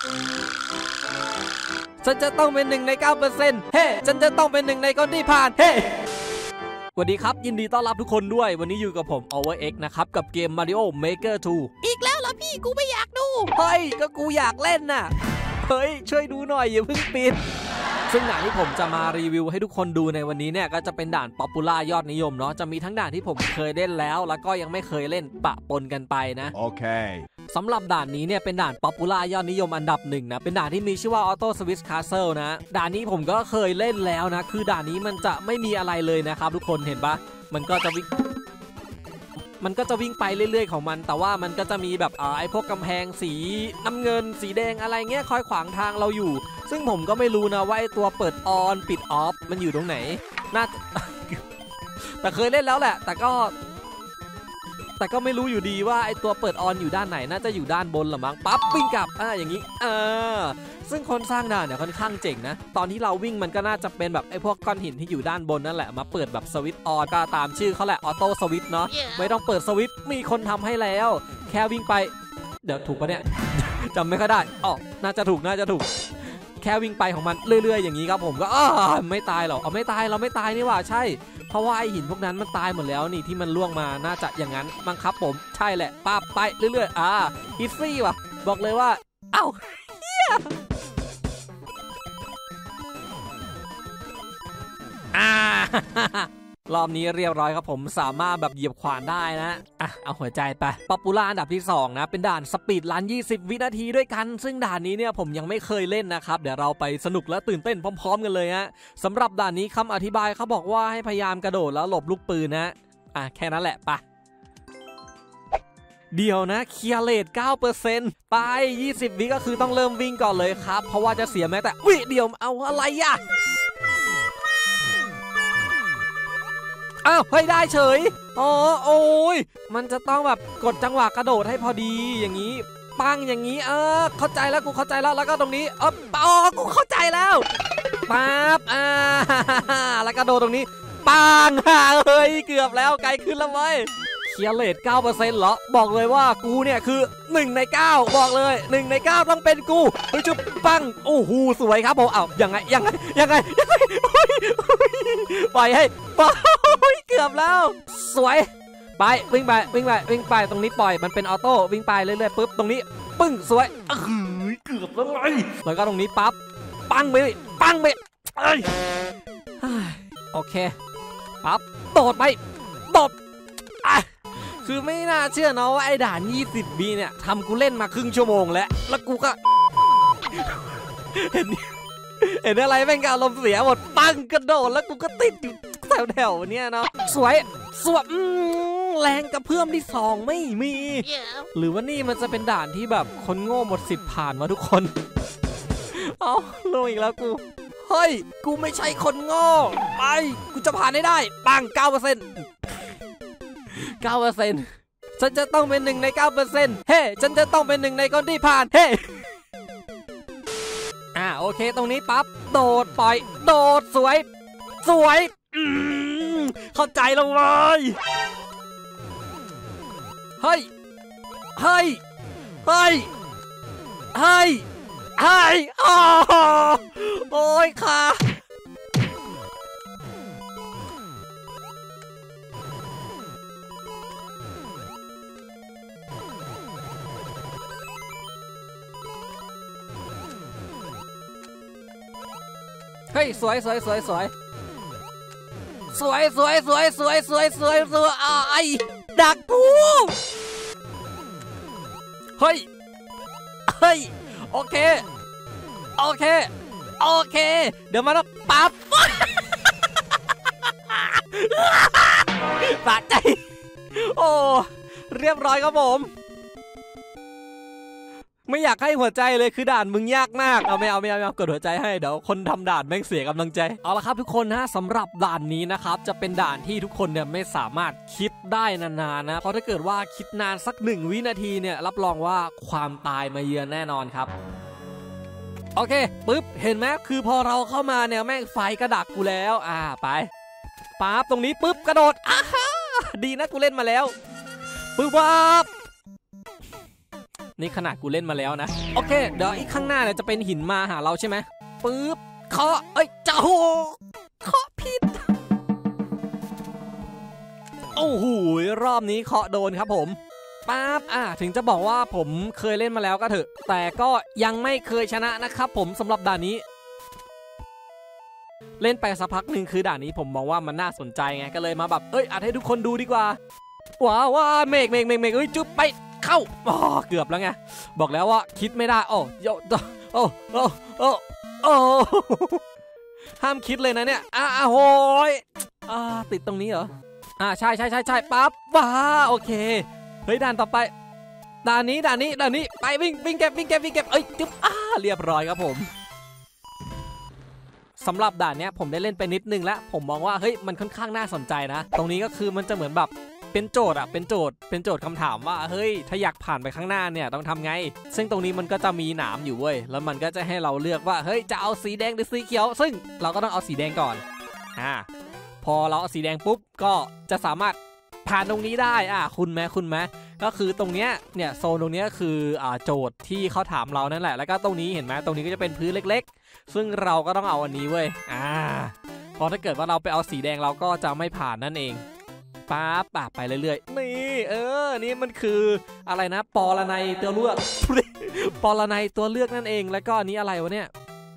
ฉันจะต้องเป็น1 ใน 9%เฮ้ฉันจะต้องเป็น1 ในคนที่ผ่านเฮ้สวัสดีครับยินดีต้อนรับทุกคนด้วยวันนี้อยู่กับผม OverX นะครับกับเกม Mario Maker 2 อีกแล้วเหรอพี่กูไม่อยากดูเฮ้ยก็กูอยากเล่นน่ะเฮ้ยช่วยดูหน่อยอย่าเพิ่งปิดซึ่งด่านที่ผมจะมารีวิวให้ทุกคนดูในวันนี้เนี่ยก็จะเป็นด่านป๊อปปูล่ายอดนิยมเนาะจะมีทั้งด่านที่ผมเคยเล่นแล้วก็ยังไม่เคยเล่นปะปนกันไปนะโอเคสำหรับด่านนี้เนี่ยเป็นด่านป๊อปปูล่ายอดนิยมอันดับ1นะเป็นด่านที่มีชื่อว่า Auto Switch Castle นะด่านนี้ผมก็เคยเล่นแล้วนะคือด่านนี้มันจะไม่มีอะไรเลยนะครับทุกคนเห็นปะมันก็จะวิ่งไปเรื่อยๆของมันแต่ว่ามันก็จะมีแบบไอ้พวกกำแพงสีน้ำเงินสีแดงอะไรเงี้ยคอยขวางทางเราอยู่ซึ่งผมก็ไม่รู้นะว่าไอ้ตัวเปิดออนปิดออฟมันอยู่ตรงไหนน่า แต่เคยเล่นแล้วแหละแต่ก็ไม่รู้อยู่ดีว่าไอตัวเปิดออนอยู่ด้านไหนน่าจะอยู่ด้านบนหรือมั้งปั๊บวิ่งกลับอย่างนี้ซึ่งคนสร้างด่านเนี่ยค่อนข้างเจ๋งนะตอนที่เราวิ่งมันก็น่าจะเป็นแบบไอพวกก้อนหินที่อยู่ด้านบนนั่นแหละมาเปิดแบบสวิตช์ออนก็ตามชื่อเขาแหละออโต้สวิตช์เนาะไม่ต้องเปิดสวิตช์มีคนทำให้แล้วแค่วิ่งไปเดี๋ยวถูกปะเนี่ย จำไม่ค่อยได้น่าจะถูกแค่วิ่งไปของมันเรื่อยๆอย่างนี้ครับผมก็ไม่ตายหรอกไม่ตายเราไม่ตายนี่หว่าใช่เพราะว่าไอหินพวกนั้นมันตายหมดแล้วนี่ที่มันล่วงมาน่าจะอย่างนั้นมั้งครับผมใช่แหละป้าไปเรื่อยๆอีซี่ว่ะบอกเลยว่าเอ้าเฮียรอบนี้เรียบร้อยครับผมสามารถแบบเหยียบขวานได้นะเอาหัวใจไปป๊อปปูล่าอันดับที่2นะเป็นด่านสปีดรัน20 วินาทีด้วยกันซึ่งด่านนี้เนี่ยผมยังไม่เคยเล่นนะครับเดี๋ยวเราไปสนุกและตื่นเต้นพร้อมๆกันเลยฮะสำหรับด่านนี้คำอธิบายเขาบอกว่าให้พยายามกระโดดแล้วหลบลูกปืนนะแค่นั้นแหละปะเดี๋ยวนะเคลียร์เรท 9% ไป20 วิก็คือต้องเริ่มวิ่งก่อนเลยครับเพราะว่าจะเสียแม้แต่วิเดี๋ยวเอาอะไรอะเฮ้ยได้เฉยโอ้ยมันจะต้องแบบกดจังหวะกระโดดให้พอดีอย่างนี้ปังอย่างนี้เข้าใจแล้วกูเข้าใจแล้วก็ตรงนี้กูเข้าใจแล้วปั๊บแล้วกระโดดตรงนี้ปังเฮ้ยเกือบแล้วไกลขึ้นแล้วเว้ยเคลียร์เรท 9% เหรอบอกเลยว่ากูเนี่ยคือ1 ใน 9บอกเลย1 ใน 9ต้องเป็นกูเฮ้ยจุ๊บปังโอ้โหสวยครับผมยังไงปล่อยให้เกือบแล้วสวยไปวิ่งไปตรงนี้ปล่อยมันเป็นออโต้วิ่งไปเรื่อยๆปุ๊บตรงนี้ปึ้งสวยเกือบแล้วไงแล้วก็ตรงนี้ปั๊บปังไปโอเคปั๊บโดดไปคือไม่น่าเชื่อนะว่าไอ้ด่าน20 วิเนี่ยทำกูเล่นมาครึ่งชั่วโมงแล้วกูก็ เห็นอะไรแม่งก็อารมณ์เสียหมดปังกระโดดแล้วกูก็ติดอยู่แถวๆเนี่ยเนาะสวยแรงกระเพื่อมที่2ไม่มี หรือว่านี่มันจะเป็นด่านที่แบบคนโง่หมดสิทธิ์ผ่านมาทุกคนลงอีกแล้วกูเฮ้ยกูไม่ใช่คนโง่ไปกูจะผ่านได้ปัง 9% ฉันจะต้องเป็น1 ใน 9%เฮ้ฉันจะต้องเป็น1 ในคนที่ผ่านเฮ้โอเคตรงนี้ปั๊บโดดปล่อยโดดสวยเข้าใจแล้วเว้ยเฮ้ยโอ้ยค่ะเฮ้ยสวยดักกูเฮ้ยโอเคเดี๋ยวมาแล้วปั๊บสะใจเรียบร้อยครับผมไม่อยากให้หัวใจเลยคือด่านมึงยากมากไม่เอากดหัวใจให้เดี๋ยวคนทำด่านแม่งเสียกำลังใจเอาละครับทุกคนนะสำหรับด่านนี้นะครับจะเป็นด่านที่ทุกคนเนี่ยไม่สามารถคิดได้นานๆนะเพราะถ้าเกิดว่าคิดนานสัก1 วินาทีเนี่ยรับรองว่าความตายมาเยือนแน่นอนครับโอเคปึ๊บเห็นไหมคือพอเราเข้ามาเนี่ยแม่งไฟกระดักกูแล้วไปปั๊บตรงนี้ปึ๊บกระโดดดีนะกูเล่นมาแล้วปึ๊บปั๊บนี่ขนาดกูเล่นมาแล้วนะโอเคเดี๋ยวอีกข้างหน้าเนี่ยจะเป็นหินมาหาเราใช่ไหมปึ๊บเคาะเอ้ยเจ้าเคาะผิดโอ้โหรอบนี้เคาะโดนครับผมปั๊บถึงจะบอกว่าผมเคยเล่นมาแล้วก็เถอะแต่ก็ยังไม่เคยชนะนะครับผมสำหรับด่านนี้เล่นไปสักพักหนึ่งคือด่านนี้ผมมองว่ามันน่าสนใจไงก็เลยมาแบบอัดให้ทุกคนดูดีกว่าว้าเมกจุ๊บไปเข้าเกือบแล้วไงบอกแล้วว่าคิดไม่ได้โอ้ห้ามคิดเลยนะเนี่ยโหยติดตรงนี้เหรอใช่ปั๊บโอเคเฮ้ยด่านต่อไปด่านนี้ไปวิ่งเก็บจุ๊บเรียบร้อยครับผมสำหรับด่านเนี้ยผมได้เล่นไปนิดนึงแล้วผมมองว่าเฮ้ยมันค่อนข้างน่าสนใจนะตรงนี้ก็คือมันจะเหมือนแบบเป็นโจทย์คำถามว่าเฮ้ยถ้าอยากผ่านไปข้างหน้าเนี่ยต้องทำไงซึ่งตรงนี้มันก็จะมีหนามอยู่เว้ยแล้วมันก็จะให้เราเลือกว่าเฮ้ยจะเอาสีแดงหรือสีเขียวซึ่งเราก็ต้องเอาสีแดงก่อนพอเราเอาสีแดงปุ๊บก็จะสามารถผ่านตรงนี้ได้คุณไหมก็คือตรงเนี้ยเนี่ยโซนตรงเนี้ยคือโจทย์ที่เขาถามเรานั่นแหละแล้วก็ตรงนี้เห็นไหมตรงนี้ก็จะเป็นพื้นเล็กๆซึ่งเราก็ต้องเอาอันนี้เว้ยพอถ้าเกิดว่าเราไปเอาสีแดงเราก็จะไม่ผ่านนั่นเองปั๊บไปเรื่อยๆนี่นี่มันคืออะไรนะปรนัยตัวเลือกปรนัยตัวเลือกนั่นเองแล้วก็อันนี้อะไรวะเนี่ย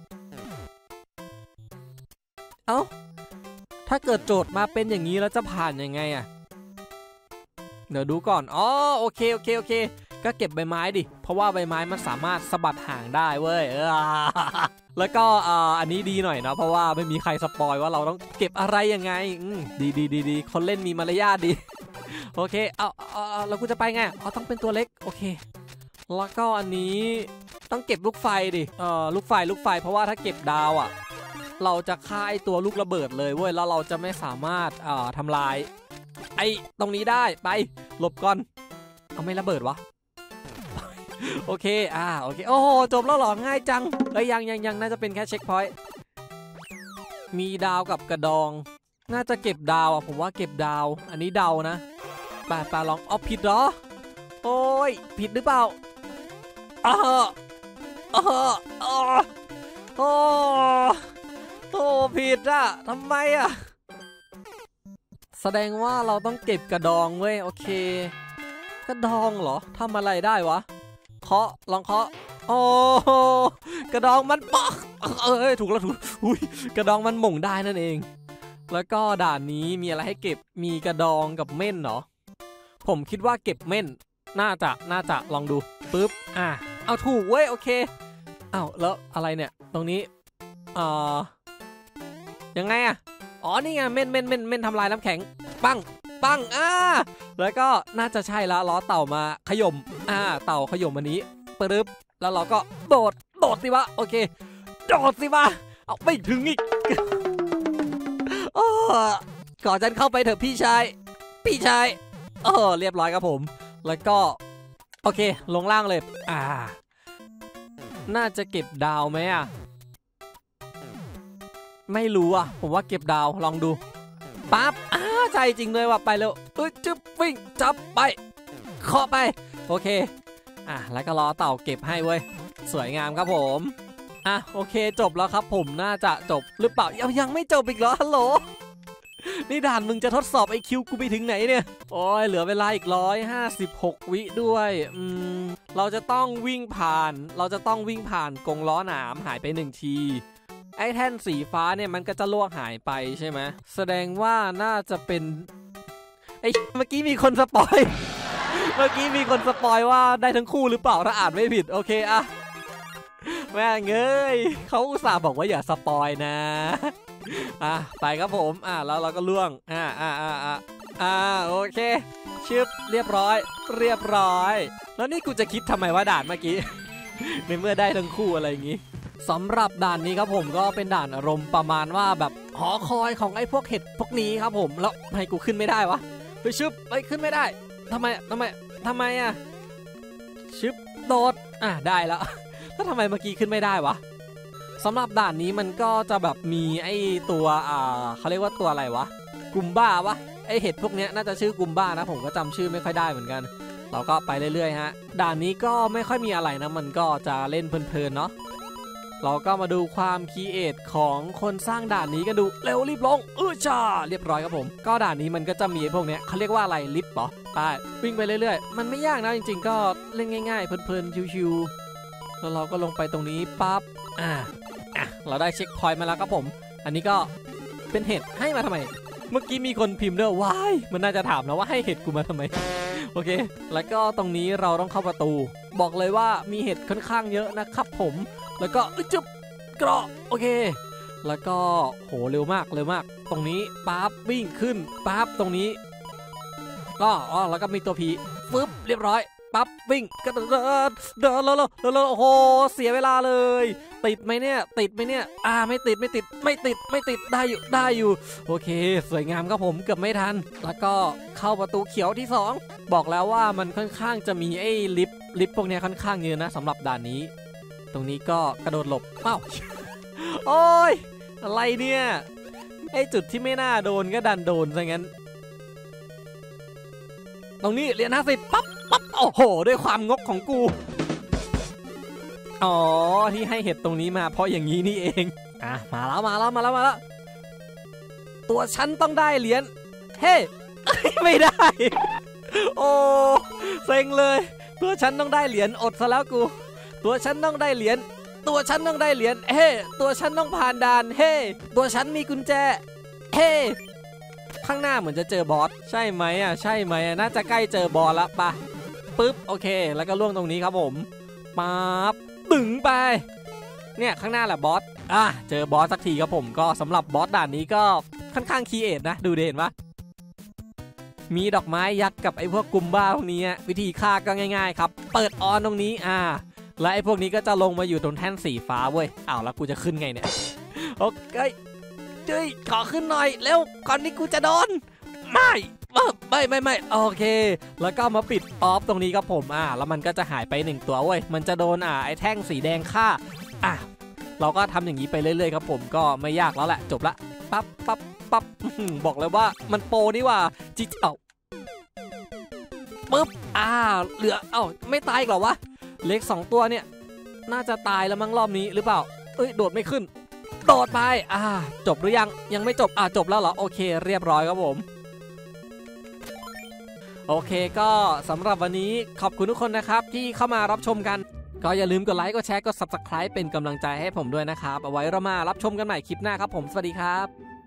ถ้าเกิดโจทย์มาเป็นอย่างนี้แล้วจะผ่านยังไงเดี๋ยวดูก่อนโอเคก็เก็บใบไม้ดิเพราะว่าใบไม้มันสามารถสะบัดห่างได้เว้ยแล้วก็อันนี้ดีหน่อยนะเพราะว่าไม่มีใครสปอยว่าเราต้องเก็บอะไรยังไงดีคนเล่นมีมารยาทดีโอเคแล้วกูจะไปไงต้องเป็นตัวเล็กโอเคแล้วก็อันนี้ต้องเก็บลูกไฟดิลูกไฟเพราะว่าถ้าเก็บดาวเราจะฆ่าไอตัวลูกระเบิดเลยเว้ยแล้วเราจะไม่สามารถทำลายไอตรงนี้ได้ไปหลบก่อนเอาไม่ระเบิดวะโอเคโอ้โหจบแล้วหรอง่ายจังยังน่าจะเป็นแค่เช็คพอยต์มีดาวกับกระดองน่าจะเก็บดาวผมว่าเก็บดาวอันนี้เดานะไปลองผิดเหรอโอ้ยผิดหรือเปล่าผิดทำไมแสดงว่าเราต้องเก็บกระดองเว้ยโอเคกระดองเหรอทำอะไรได้วะลองเคาะกระดองมันปักถูกกระดองมันหม่งได้นั่นเองแล้วก็ด่านนี้มีอะไรให้เก็บมีกระดองกับเม่นเหรอผมคิดว่าเก็บเม่นน่าจะลองดูปึ๊บเอาถูกเว้ยโอเคแล้วอะไรเนี่ยตรงนี้ยังไงนี่ไงเม่นทำลายน้ำแข็งปังแล้วก็น่าจะใช่ละล้อเต่ามาขย่มเต่าขย่มอันนี้ปึ๊บแล้วเราก็โดดสิวะโอเคโดดสิวะเอาไม่ถึงอีกขอฉันเข้าไปเถอะพี่ชายเรียบร้อยครับผมแล้วก็โอเคลงล่างเลยน่าจะเก็บดาวไหมไม่รู้ผมว่าเก็บดาวลองดูปั๊บใจจริงเลยว่ะไปเร็วจึ๊บวิ่งจับไปเคาะไปโอเคแล้วก็รอเต่าเก็บให้เว้ยสวยงามครับผมโอเคจบแล้วครับผมน่าจะจบหรือเปล่ายังไม่จบอีกเหรอฮัลโหลนี่ด่านมึงจะทดสอบไอคิวกูไปถึงไหนเนี่ยโอ้ยเหลือเวลาอีก156 วิด้วยเราจะต้องวิ่งผ่านกรงล้อหนามหายไป1 ทีไอ้แท่นสีฟ้าเนี่ยมันก็จะล่วงหายไปใช่ไหมแสดงว่าน่าจะเป็นไอ้เมื่อกี้มีคนสปอยว่าได้ทั้งคู่หรือเปล่าถ้าอ่านไม่ผิดโอเคแม่งเอ้ยเขาอุตส่าห์บอกว่าอย่าสปอยนะไปครับผมแล้วเราก็ล่วงโอเคชึบเรียบร้อยแล้วนี่กูจะคิดทำไมว่าด่านเมื่อกี้ ในเมื่อได้ทั้งคู่อะไรอย่างงี้สำหรับด่านนี้ครับผมก็เป็นด่านอารมณ์ประมาณว่าแบบหอคอยของไอ้พวกเห็ดพวกนี้ครับผมแล้วให้กูขึ้นไม่ได้วะชึบขึ้นไม่ได้ทำไมชึบโดดได้แล้วแล้วทำไมเมื่อกี้ขึ้นไม่ได้วะสำหรับด่านนี้มันก็จะแบบมีไอ้ตัวเขาเรียกว่าตัวอะไรวะกุมบ้าวะไอ้เห็ดพวกนี้น่าจะชื่อกุมบ้านะผมก็จำชื่อไม่ค่อยได้เหมือนกันเราก็ไปเรื่อยๆฮะด่านนี้ก็ไม่ค่อยมีอะไรนะมันก็จะเล่นเพลินๆเนาะเราก็มาดูความคิดเอทของคนสร้างด่านนี้กันดูเร็วรีบลงจ้าเรียบร้อยครับผมก็ด่านนี้มันก็จะมีพวกเนี้ยเขาเรียกว่าอะไรลิฟต์เหรอไปวิ่งไปเรื่อยๆมันไม่ยากนะจริงๆก็เล่นง่ายๆเพลินๆชิวๆแล้วเราก็ลงไปตรงนี้ปั๊บเราได้เช็คพอยต์มาแล้วครับผมอันนี้ก็เป็นเห็ดให้มาทำไมเมื่อกี้มีคนพิมพ์ด้วยว้ายมันน่าจะถามนะว่าให้เห็ดกูมาทำไมโอเคแล้วก็ตรงนี้เราต้องเข้าประตูบอกเลยว่ามีเห็ดค่อนข้างเยอะนะครับผมแล้วก็จุ๊บเกราะโอเคแล้วก็โหเร็วมากตรงนี้ปั๊บวิ่งขึ้นปั๊บตรงนี้ก็แล้วก็มีตัวผีปึ๊บเรียบร้อยปั๊บวิ่งก็เดินแล้วโอ้โหเสียเวลาเลยติดไหมเนี่ยไม่ติดได้อยู่โอเคสวยงามครับผมเกือบไม่ทันแล้วก็เข้าประตูเขียวที่2บอกแล้วว่ามันค่อนข้างจะมีไอ้ลิฟต์พวกนี้ค่อนข้างเยอะนะสำหรับด่านนี้ตรงนี้ก็กระโดดหลบเอ้าโอ้ยอะไรเนี่ยไอ้จุดที่ไม่น่าโดนก็ดันโดนซะงั้นตรงนี้เหรียญ50ปั๊บโอ้โหด้วยความงกของกูอ๋อที่ให้เห็ดตรงนี้มาเพราะอย่างนี้นี่เองมาแล้วตัวฉันต้องได้เหรียญเฮ้ ไม่ได้โอ้เซ็งเลยตัวฉันต้องได้เหรียญอดซะแล้วกูตัวฉันต้องได้เหรียญเฮ้ตัวฉันต้องผ่านด่านเฮ้ตัวฉันมีกุญแจเฮ้ข้างหน้าเหมือนจะเจอบอสใช่ไหมน่าจะใกล้เจอบอสแล้วปะปึ๊บโอเคแล้วก็ล่วงตรงนี้ครับผมปั๊บตึงไปเนี่ยข้างหน้าแหละบอสเจอบอสสักทีครับผมก็สำหรับบอสด่านนี้ก็ค่อนข้างคีเอทนะดูเด่นปะมีดอกไม้ยักษ์กับไอ้พวกกุมบ้าพวกนี้วิธีฆ่าก็ง่ายๆครับเปิดออนตรงนี้และไอ้พวกนี้ก็จะลงมาอยู่ตรงแท่นสีฟ้าเว้ยแล้วกูจะขึ้นไงเนี่ยโอเคขอขึ้นหน่อยเร็วก่อนที่กูจะโดนไม่โอเคแล้วก็มาปิดออฟตรงนี้ครับผมแล้วมันก็จะหายไป1ตัวเว้ยมันจะโดนไอ้แท่งสีแดงฆ่าเราก็ทำอย่างนี้ไปเรื่อยๆครับผมก็ไม่ยากแล้วแหละจบละปั๊บบอกเลยว่ามันโปรนี่ว่าจิ๊กปึ๊บเหลือไม่ตายเหรอวะเล็ก2ตัวเนี่ยน่าจะตายแล้วมั้งรอบนี้หรือเปล่าโดดไม่ขึ้นโดดไปจบหรือยังไม่จบจบแล้วเหรอโอเคเรียบร้อยครับผมโอเคก็สำหรับวันนี้ขอบคุณทุกคนนะครับที่เข้ามารับชมกันก็อย่าลืมกดไลค์กดแชร์กด Subscribe เป็นกำลังใจให้ผมด้วยนะครับเอาไว้เรามารับชมกันใหม่คลิปหน้าครับผมสวัสดีครับ